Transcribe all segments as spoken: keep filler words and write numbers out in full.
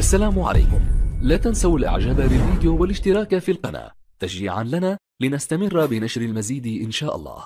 السلام عليكم. لا تنسوا الاعجاب بالفيديو والاشتراك في القناة تشجيعا لنا لنستمر بنشر المزيد إن شاء الله.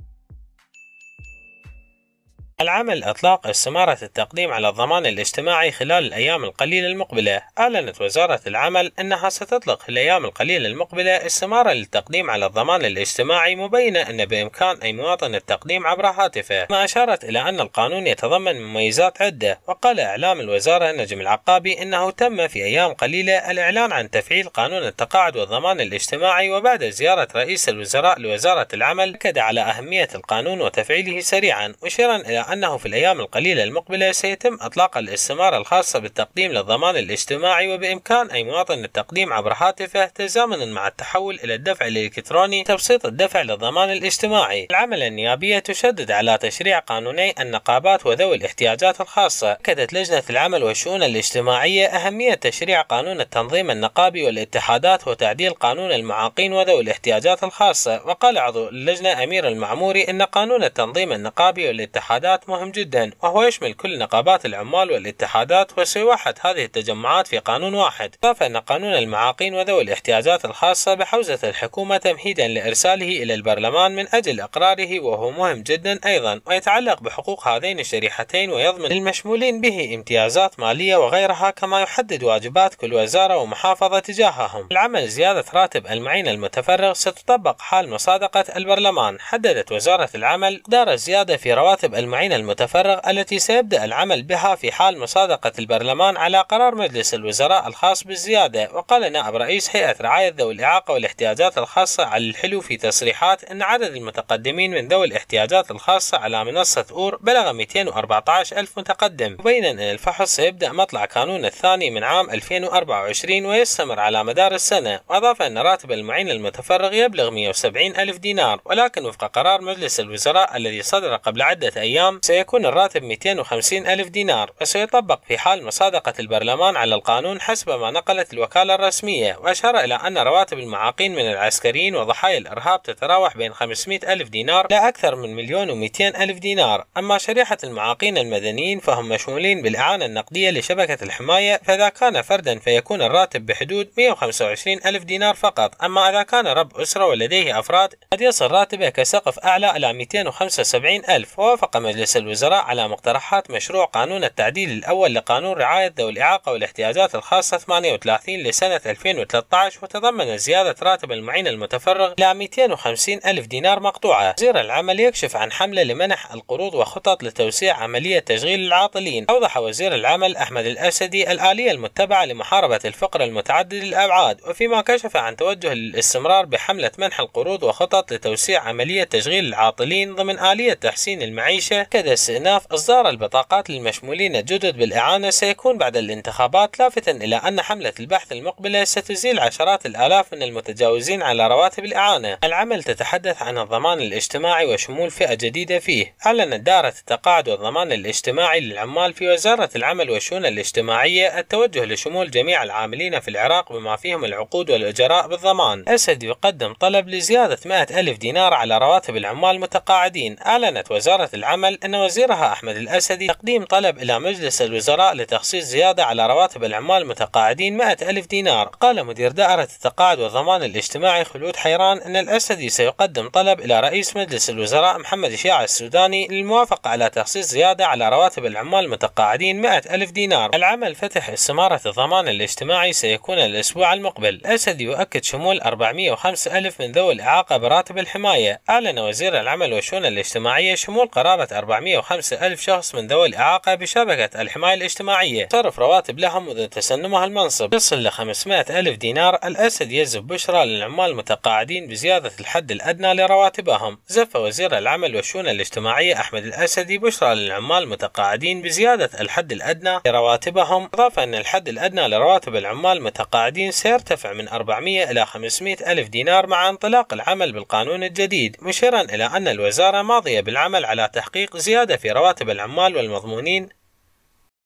العمل إطلاق استمارة التقديم على الضمان الاجتماعي خلال الأيام القليلة المقبلة. أعلنت وزارة العمل أنها ستطلق في الأيام القليلة المقبلة استمارة للتقديم على الضمان الاجتماعي، مبينة أن بإمكان أي مواطن التقديم عبر هاتفه، ما أشارت إلى أن القانون يتضمن مميزات عدة. وقال إعلام الوزارة نجم العقابي أنه تم في أيام قليلة الإعلان عن تفعيل قانون التقاعد والضمان الاجتماعي، وبعد زيارة رئيس الوزراء لوزارة العمل أكد على أهمية القانون وتفعيله سريعا، مشيرا إلى أنه في الأيام القليلة المقبلة سيتم إطلاق الاستمارة الخاصة بالتقديم للضمان الاجتماعي، وبإمكان أي مواطن التقديم عبر هاتفه تزامنا مع التحول إلى الدفع الإلكتروني، تبسيط الدفع للضمان الاجتماعي. العملية النيابية تشدد على تشريع قانوني النقابات وذوي الاحتياجات الخاصة. أكدت لجنة العمل والشؤون الاجتماعية أهمية تشريع قانون التنظيم النقابي والاتحادات وتعديل قانون المعاقين وذوي الاحتياجات الخاصة. وقال عضو اللجنة أمير المعموري أن قانون التنظيم النقابي والاتحادات مهم جدا، وهو يشمل كل نقابات العمال والاتحادات، وسيوحد هذه التجمعات في قانون واحد. أضاف أن قانون المعاقين وذوي الاحتياجات الخاصة بحوزة الحكومة تمهيدا لإرساله إلى البرلمان من أجل إقراره، وهو مهم جدا أيضا، ويتعلق بحقوق هذين الشريحتين ويضمن للمشمولين به امتيازات مالية وغيرها، كما يحدد واجبات كل وزارة ومحافظة تجاههم. العمل زيادة راتب المعين المتفرغ ستطبق حال مصادقة البرلمان. حددت وزارة العمل مقدار الزيادة في رواتب المعين المتفرغ التي سيبدأ العمل بها في حال مصادقة البرلمان على قرار مجلس الوزراء الخاص بالزيادة. وقال نائب رئيس هيئة رعاية ذوي الإعاقة والاحتياجات الخاصة علي الحلو في تصريحات أن عدد المتقدمين من ذوي الاحتياجات الخاصة على منصة أور بلغ مئتين وأربعة عشر ألف متقدم، مبينا أن الفحص سيبدأ مطلع كانون الثاني من عام ألفين وأربعة وعشرين ويستمر على مدار السنة. وأضاف أن راتب المعين المتفرغ يبلغ مئة وسبعين ألف دينار، ولكن وفق قرار مجلس الوزراء الذي صدر قبل عدة أيام سيكون الراتب مئتين وخمسين ألف دينار، وسيطبق في حال مصادقة البرلمان على القانون حسب ما نقلت الوكالة الرسمية. وأشار إلى أن رواتب المعاقين من العسكريين وضحايا الإرهاب تتراوح بين خمسمئة ألف دينار لا أكثر من مليون ومئتين ألف دينار. أما شريحة المعاقين المدنيين فهم مشمولين بالإعانة النقدية لشبكة الحماية، فإذا كان فردا فيكون الراتب بحدود مئة وخمسة وعشرين ألف دينار فقط. أما إذا كان رب أسرة ولديه أفراد قد يصل راتبه كسقف أعلى إلى مئتين وخمسة وسبعين ألف. ووافق مجلس الوزراء على مقترحات مشروع قانون التعديل الأول لقانون رعاية ذوي الإعاقة والاحتياجات الخاصة ثمانية وثلاثين لسنة ألفين وثلاثة عشر، وتضمن زيادة راتب المعين المتفرغ إلى مئتين وخمسين ألف دينار مقطوعة. وزير العمل يكشف عن حملة لمنح القروض وخطط لتوسيع عملية تشغيل العاطلين. أوضح وزير العمل أحمد الأسدي الآلية المتبعة لمحاربة الفقر المتعدد الأبعاد، وفيما كشف عن توجه للاستمرار بحملة منح القروض وخطط لتوسيع عملية تشغيل العاطلين ضمن آلية تحسين المعيشة. كذا استئناف إصدار البطاقات للمشمولين الجدد بالإعانة سيكون بعد الانتخابات، لافتا إلى أن حملة البحث المقبلة ستزيل عشرات الآلاف من المتجاوزين على رواتب الإعانة. العمل تتحدث عن الضمان الاجتماعي وشمول فئة جديدة فيه. أعلنت دائرة التقاعد والضمان الاجتماعي للعمال في وزارة العمل والشؤون الاجتماعية التوجه لشمول جميع العاملين في العراق بما فيهم العقود والأجراء بالضمان. أسد يقدم طلب لزيادة مئة ألف دينار على رواتب العمال المتقاعدين. أعلنت وزارة العمل أن وزيرها أحمد الأسدي تقديم طلب إلى مجلس الوزراء لتخصيص زيادة على رواتب العمال المتقاعدين مئة ألف دينار. قال مدير دائرة التقاعد والضمان الاجتماعي خلود حيران أن الأسدي سيقدم طلب إلى رئيس مجلس الوزراء محمد شياع السوداني للموافقة على تخصيص زيادة على رواتب العمال المتقاعدين مئة ألف دينار. العمل فتح استمارة الضمان الاجتماعي سيكون الأسبوع المقبل. الأسدي يؤكد شمول أربعمئة وخمسة ألف من ذوي الإعاقة براتب الحماية. أعلن وزير العمل والشؤون الاجتماعية شمول قرابة أربعمئة وخمسة ألف شخص من ذوي الإعاقة بشبكة الحماية الاجتماعية صرف رواتب لهم منذ تسنمها المنصب يصل ل خمسمئة ألف دينار. الأسد يجذب بشرى للعمال المتقاعدين بزيادة الحد الأدنى لرواتبهم. زف وزير العمل والشؤون الاجتماعية أحمد الأسدي بشرى للعمال المتقاعدين بزيادة الحد الأدنى لرواتبهم. أضاف أن الحد الأدنى لرواتب العمال المتقاعدين سيرتفع من أربعمئة إلى خمسمئة ألف دينار مع انطلاق العمل بالقانون الجديد، مشيرا إلى أن الوزارة ماضية بالعمل على تحقيق زيادة في رواتب العمال والمضمونين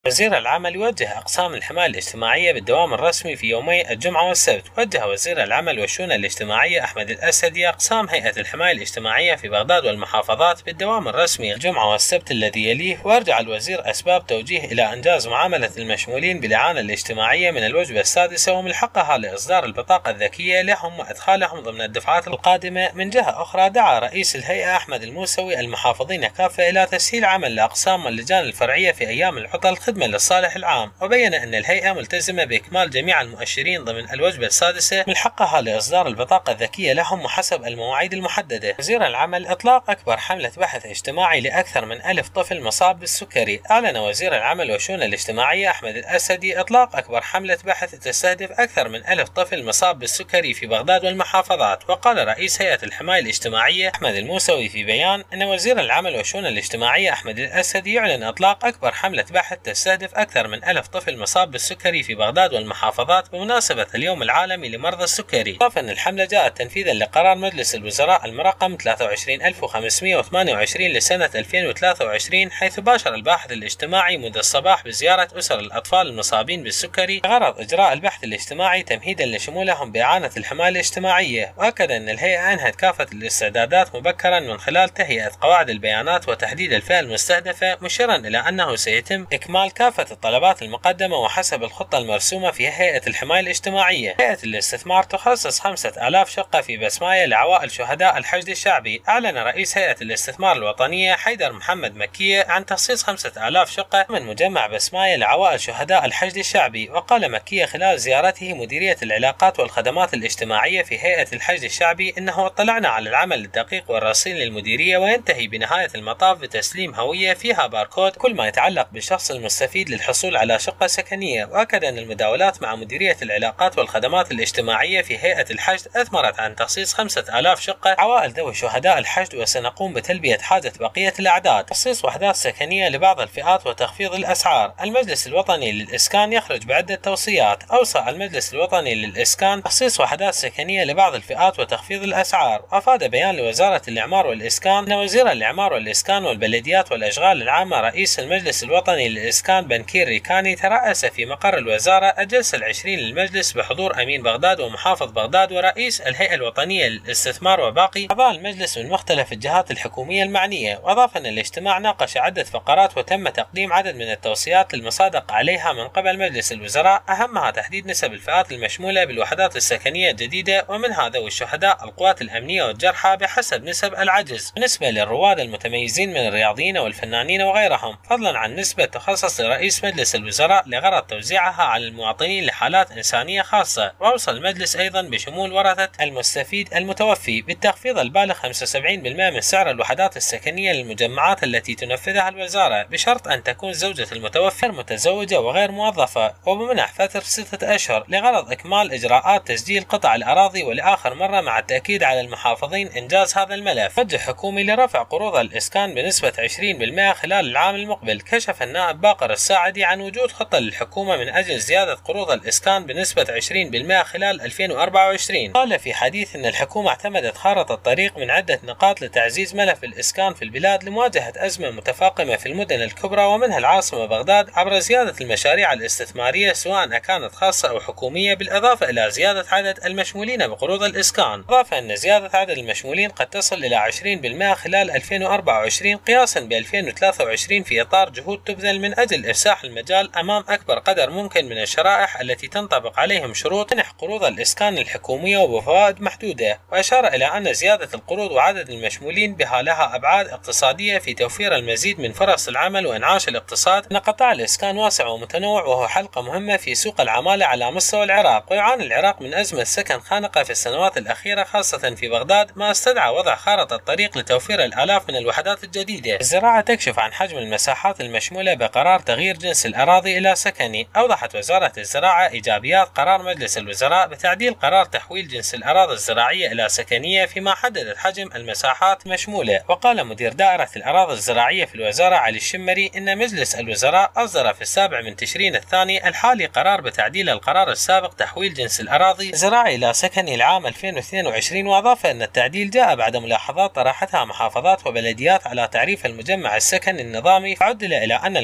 وزير العمل يوجه أقسام الحماية الاجتماعية بالدوام الرسمي في يومي الجمعة والسبت. وجه وزير العمل والشؤون الاجتماعية أحمد الأسدي أقسام هيئة الحماية الاجتماعية في بغداد والمحافظات بالدوام الرسمي الجمعة والسبت الذي يليه. وأرجع الوزير أسباب توجيه إلى إنجاز معاملة المشمولين بالإعانة الاجتماعية من الوجبة السادسة وملحقها لإصدار البطاقة الذكية لهم وإدخالهم ضمن الدفعات القادمة. من جهة أخرى دعا رئيس الهيئة أحمد الموسوي المحافظين كافة إلى تسهيل عمل الأقسام واللجان الفرعية في أيام العطل خدمة للصالح العام. وبين أن الهيئة ملتزمة بإكمال جميع المؤشرين ضمن الوجبة السادسة ملحقها لإصدار البطاقة الذكية لهم وحسب المواعيد المحددة. وزير العمل إطلاق أكبر حملة بحث اجتماعي لأكثر من ألف طفل مصاب بالسكري. أعلن وزير العمل والشؤون الاجتماعية أحمد الأسدي إطلاق أكبر حملة بحث تستهدف أكثر من ألف طفل مصاب بالسكري في بغداد والمحافظات. وقال رئيس هيئة الحماية الاجتماعية أحمد الموسوي في بيان أن وزير العمل والشؤون الاجتماعية أحمد الأسدي يعلن إطلاق أكبر حملة بحث تستهدف أكثر من ألف طفل مصاب بالسكري في بغداد والمحافظات بمناسبة اليوم العالمي لمرضى السكري. أضاف أن الحملة جاءت تنفيذا لقرار مجلس الوزراء المرقم ثلاثة وعشرين ألف وخمسمئة وثمانية وعشرين لسنة ألفين وثلاثة وعشرين، حيث باشر الباحث الاجتماعي منذ الصباح بزيارة أسر الأطفال المصابين بالسكري بغرض إجراء البحث الاجتماعي تمهيدا لشمولهم بإعانة الحماية الاجتماعية. وأكد أن الهيئة أنهت كافة الاستعدادات مبكرا من خلال تهيئة قواعد البيانات وتحديد الفئة المستهدفة، مشيرا إلى أنه سيتم إكمال كافة الطلبات المقدمة وحسب الخطة المرسومة في هيئة الحماية الاجتماعية. هيئة الاستثمار تخصص خمسة آلاف شقة في بسماية لعوائل شهداء الحشد الشعبي. أعلن رئيس هيئة الاستثمار الوطنية حيدر محمد مكية عن تخصيص خمسة آلاف شقة من مجمع بسماية لعوائل شهداء الحشد الشعبي. وقال مكية خلال زيارته مديرية العلاقات والخدمات الاجتماعية في هيئة الحشد الشعبي إنه اطلعنا على العمل الدقيق والرصين للمديرية، وينتهي بنهاية المطاف بتسليم هوية فيها باركود كل ما يتعلق بالشخص المستفيد للحصول على شقة سكنية. وأكد أن المداولات مع مديرية العلاقات والخدمات الاجتماعية في هيئة الحشد أثمرت عن تخصيص خمسة آلاف شقة عوائل ذوي شهداء الحشد، وسنقوم بتلبية حاجة بقية الأعداد. تخصيص وحدات سكنية لبعض الفئات وتخفيض الأسعار. المجلس الوطني للإسكان يخرج بعدة توصيات. أوصى المجلس الوطني للإسكان تخصيص وحدات سكنية لبعض الفئات وتخفيض الأسعار. أفاد بيان لوزارة الإعمار والإسكان أن وزير الإعمار والإسكان والبلديات والأشغال العامة رئيس المجلس الوطني للإسكان بنكير ريكاني ترأس في مقر الوزارة الجلسة العشرين للمجلس بحضور أمين بغداد ومحافظ بغداد ورئيس الهيئة الوطنية للاستثمار وباقي أعضاء المجلس من مختلف الجهات الحكومية المعنية. وأضاف أن الاجتماع ناقش عدة فقرات وتم تقديم عدد من التوصيات للمصادقة عليها من قبل مجلس الوزراء، أهمها تحديد نسب الفئات المشمولة بالوحدات السكنية الجديدة، ومنها ذوي الشهداء القوات الأمنية والجرحى بحسب نسب العجز، بالنسبة للرواد المتميزين من الرياضيين والفنانين وغيرهم، فضلا عن نسبة تخصص لرئيس مجلس الوزراء لغرض توزيعها على المواطنين لحالات إنسانية خاصة. وأوصى المجلس أيضا بشمول ورثة المستفيد المتوفي بالتخفيض البالغ خمسة وسبعين بالمئة من سعر الوحدات السكنية للمجمعات التي تنفذها الوزارة، بشرط أن تكون زوجة المتوفي متزوجة وغير موظفة، وبمنح فترة ستة أشهر لغرض إكمال إجراءات تسجيل قطع الأراضي، ولآخر مرة مع التأكيد على المحافظين إنجاز هذا الملف. توجه حكومي لرفع قروض الإسكان بنسبة عشرين بالمئة خلال العام المقبل. كشف النائب باقر الساعدي عن وجود خطة للحكومة من أجل زيادة قروض الإسكان بنسبة عشرين بالمئة خلال ألفين وأربعة وعشرين. قال في حديث أن الحكومة اعتمدت خارطة الطريق من عدة نقاط لتعزيز ملف الإسكان في البلاد لمواجهة أزمة متفاقمة في المدن الكبرى ومنها العاصمة بغداد عبر زيادة المشاريع الاستثمارية سواء كانت خاصة أو حكومية، بالإضافة إلى زيادة عدد المشمولين بقروض الإسكان. أضاف أن زيادة عدد المشمولين قد تصل إلى عشرين بالمئة خلال ألفين وأربعة وعشرين قياسا ب ألفين وثلاثة وعشرين في إطار جهود تبذل من أجل إفساح المجال أمام أكبر قدر ممكن من الشرائح التي تنطبق عليهم شروط منح قروض الإسكان الحكومية وبفوائد محدودة. وأشار إلى أن زيادة القروض وعدد المشمولين بها لها أبعاد اقتصادية في توفير المزيد من فرص العمل وإنعاش الاقتصاد، أن قطاع الإسكان واسع ومتنوع وهو حلقة مهمة في سوق العمالة على مستوى العراق. ويعاني العراق من أزمة سكن خانقة في السنوات الأخيرة خاصة في بغداد، ما استدعى وضع خارطة الطريق لتوفير الآلاف من الوحدات الجديدة. الزراعة تكشف عن حجم المساحات المشمولة بقرار تغيير جنس الأراضي إلى سكني. أوضحت وزارة الزراعة إيجابيات قرار مجلس الوزراء بتعديل قرار تحويل جنس الأراضي الزراعية إلى سكنية، فيما حددت حجم المساحات المشمولة. وقال مدير دائرة الأراضي الزراعية في الوزارة علي الشمري إن مجلس الوزراء أصدر في السابع من تشرين الثاني الحالي قرار بتعديل القرار السابق تحويل جنس الأراضي الزراعي إلى سكني العام ألفين واثنين وعشرين. وأضاف أن التعديل جاء بعد ملاحظات طرحتها محافظات وبلديات على تعريف المجمع السكني النظامي، فعدل إلى أن المجمع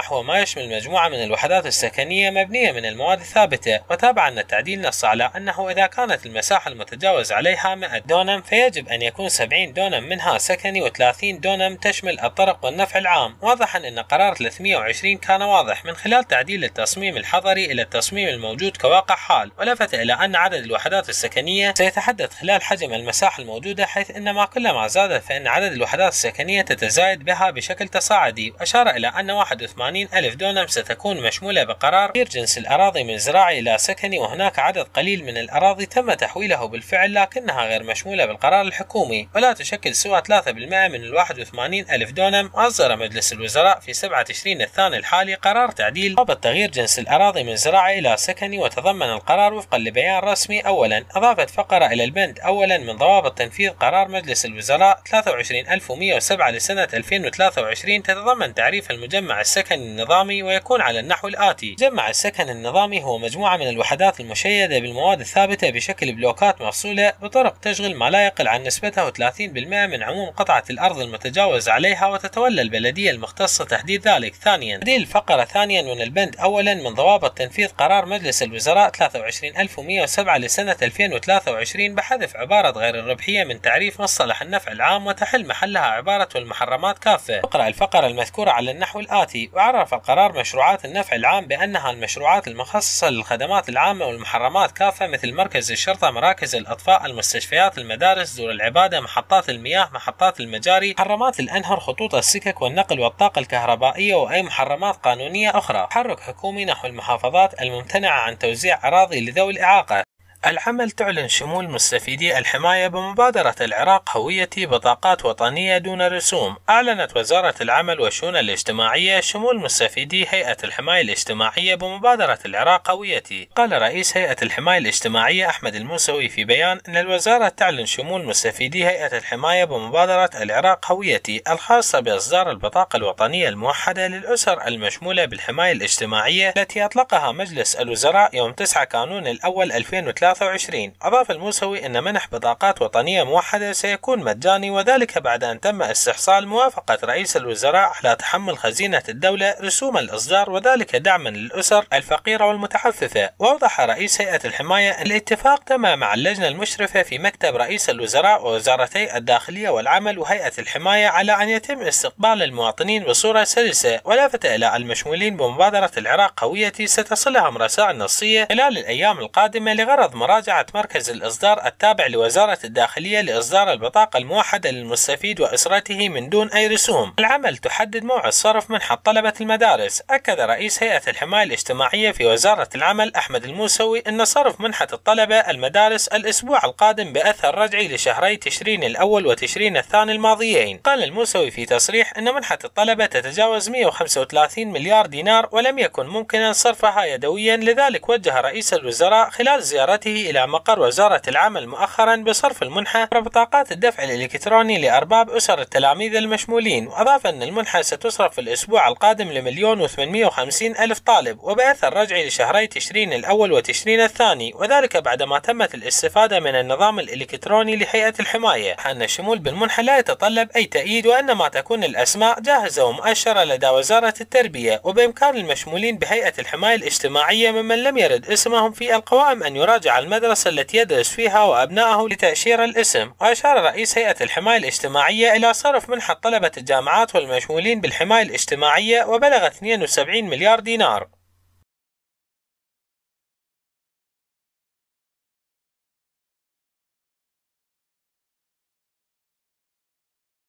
المساح هو ما يشمل مجموعة من الوحدات السكنية مبنية من المواد الثابتة. وتابع أن التعديل نص على أنه إذا كانت المساحة المتجاوز عليها مئة دونم فيجب أن يكون سبعين دونم منها سكني وثلاثين دونم تشمل الطرق والنفع العام. واضحا أن قرار ثلاثمئة وعشرين كان واضح من خلال تعديل التصميم الحضري إلى التصميم الموجود كواقع حال، ولفت إلى أن عدد الوحدات السكنية سيتحدد خلال حجم المساحة الموجودة، حيث أن ما كلما زادت فإن عدد الوحدات السكنية تتزايد بها بشكل تصاعدي. وأشار إلى أن واحد وثمانين ألف دونم ستكون مشمولة بقرار تغيير جنس الأراضي من زراعي إلى سكني، وهناك عدد قليل من الأراضي تم تحويله بالفعل لكنها غير مشمولة بالقرار الحكومي ولا تشكل سوى ثلاثة بالمئة من الواحد وثمانين ألف دونم. أصدر مجلس الوزراء في سبعة تشرين الثاني الحالي قرار تعديل ضابط تغيير جنس الأراضي من زراعي إلى سكني، وتضمن القرار وفقا لبيان رسمي أولا أضافت فقرة إلى البند أولا من ضوابط تنفيذ قرار مجلس الوزراء ثلاثة وعشرين ألف ومئة وسبعة لسنة ألفين وثلاثة وعشرين تتضمن تعريف المجمع السكني النظامي، ويكون على النحو الآتي: مجمع السكن النظامي هو مجموعة من الوحدات المشيدة بالمواد الثابتة بشكل بلوكات مفصولة بطرق تشغل ما لا يقل عن نسبته ثلاثين بالمئة من عموم قطعة الأرض المتجاوز عليها، وتتولى البلدية المختصة تحديد ذلك. ثانيا تعديل الفقرة ثانيا من البند أولا من ضوابط تنفيذ قرار مجلس الوزراء ثلاثة وعشرين ألف ومئة وسبعة لسنة ألفين وثلاثة وعشرين بحذف عبارة غير الربحية من تعريف مصطلح النفع العام، وتحل محلها عبارة والمحرمات كافة. اقرأ الفقرة المذكورة على النحو الآتي: وعرف القرار مشروعات النفع العام بأنها المشروعات المخصصة للخدمات العامة، والمحرمات كافة مثل مركز الشرطة، مراكز الأطفاء، المستشفيات، المدارس، دور العبادة، محطات المياه، محطات المجاري، محرمات الأنهر، خطوط السكك والنقل والطاقة الكهربائية، وأي محرمات قانونية أخرى. تحرك حكومي نحو المحافظات الممتنعة عن توزيع أراضي لذوي الإعاقة. العمل تعلن شمول مستفيدي الحماية بمبادرة العراق هويتي بطاقات وطنية دون رسوم. أعلنت وزارة العمل والشؤون الاجتماعية شمول مستفيدي هيئة الحماية الاجتماعية بمبادرة العراق هويتي. قال رئيس هيئة الحماية الاجتماعية أحمد الموسوي في بيان أن الوزارة تعلن شمول مستفيدي هيئة الحماية بمبادرة العراق هويتي الخاصة بإصدار البطاقة الوطنية الموحدة للأسر المشمولة بالحماية الاجتماعية التي أطلقها مجلس الوزراء يوم تسعة كانون الأول ألفين وثلاثة وعشرين. أضاف الموسوي أن منح بطاقات وطنية موحدة سيكون مجاني، وذلك بعد أن تم استحصال موافقة رئيس الوزراء على تحمل خزينة الدولة رسوم الإصدار، وذلك دعما للأسر الفقيرة والمتحففة. وأوضح رئيس هيئة الحماية أن الاتفاق تم مع اللجنة المشرفة في مكتب رئيس الوزراء ووزارتي الداخلية والعمل وهيئة الحماية على أن يتم استقبال المواطنين بصورة سلسة. ولافت إلى المشمولين بمبادرة العراق هويتي ستصلهم رسائل نصية خلال الأيام القادمة لغرض مراجعة مركز الإصدار التابع لوزارة الداخلية لإصدار البطاقة الموحدة للمستفيد وأسرته من دون أي رسوم. العمل تحدد موعد صرف منحة طلبة المدارس. أكد رئيس هيئة الحماية الاجتماعية في وزارة العمل أحمد الموسوي أن صرف منحة الطلبة المدارس الأسبوع القادم بأثر رجعي لشهري تشرين الأول وتشرين الثاني الماضيين. قال الموسوي في تصريح أن منحة الطلبة تتجاوز مئة وخمسة وثلاثين مليار دينار ولم يكن ممكنا صرفها يدويا، لذلك وجه رئيس الوزراء خلال زيارته إلى مقر وزارة العمل مؤخرا بصرف المنحة عبر بطاقات الدفع الإلكتروني لأرباب أسر التلاميذ المشمولين. وأضاف أن المنحة ستصرف في الأسبوع القادم لمليون وثمانمئة وخمسين ألف طالب وبأثر رجعي لشهري تشرين الأول وتشرين الثاني، وذلك بعدما تمت الاستفادة من النظام الإلكتروني لهيئة الحماية. أن الشمول بالمنحة لا يتطلب أي تأييد، وإنما تكون الأسماء جاهزة ومؤشرة لدى وزارة التربية، وبإمكان المشمولين بهيئة الحماية الاجتماعية ممن لم يرد اسمهم في القوائم أن يراجع المدرسة التي يدرس فيها وأبنائه لتأشير الاسم. وأشار رئيس هيئة الحماية الاجتماعية إلى صرف منحة طلبة الجامعات والمشمولين بالحماية الاجتماعية وبلغت اثنين وسبعين مليار دينار.